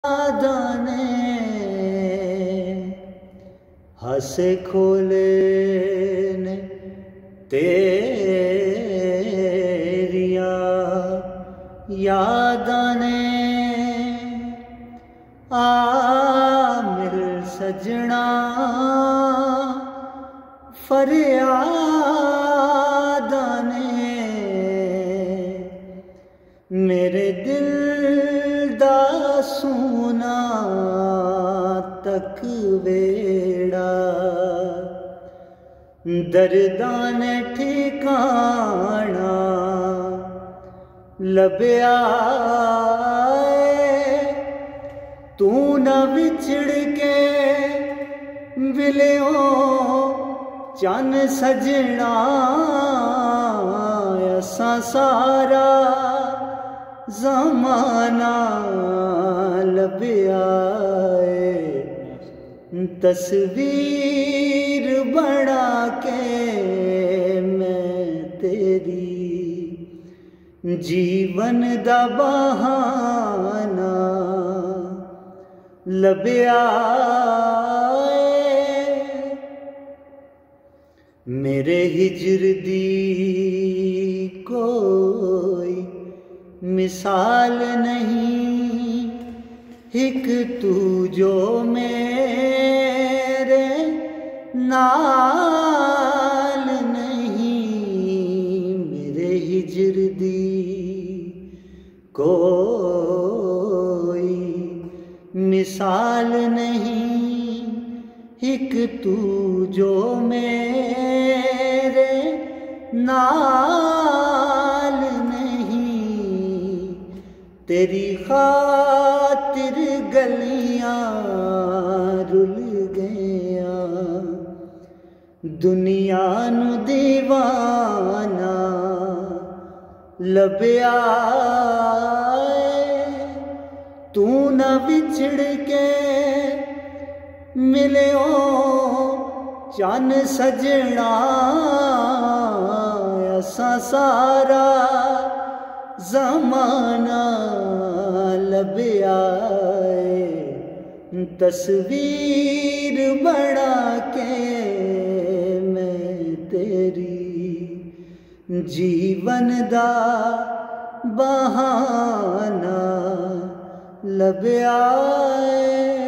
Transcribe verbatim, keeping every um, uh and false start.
दाने हसे खोले ने तेरिया याद ने आ मिल सजना फरियाद ने मेरे दिल दा सूना तक वेड़ा दर्दां ने ठिकाना लभया तू न विछड़ के विलियो चन सजना असां सारा ज़माना लभया तस्वीर बना के मैं तेरी जीवन दा बहाना लभया मेरे हिजर दी कोई मिसाल नहीं एक तू जो मेरे नाल नहीं मेरे हिजर दी कोई मिसाल नहीं एक तू जो मेरे नाल तेरी खातिर गलियां रुल गया दुनिया नू दीवाना लभया तू न विछड़ के मिलियो चन सजना असां सारा ज़माना लभया तस्वीर बना के मैं तेरी जीवन दा बहाना लभया।